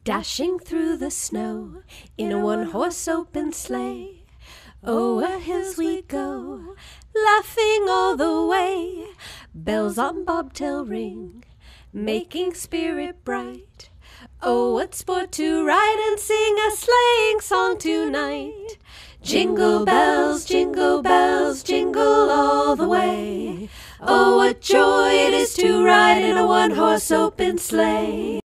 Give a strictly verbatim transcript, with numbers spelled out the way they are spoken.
Dashing through the snow in a one-horse open sleigh. O'er hills we go, laughing all the way. Bells on bobtail ring, making spirit bright. Oh, what sport to ride and sing a sleighing song tonight. Jingle bells, jingle bells, jingle all the way. Oh, what joy it is to ride in a one-horse open sleigh.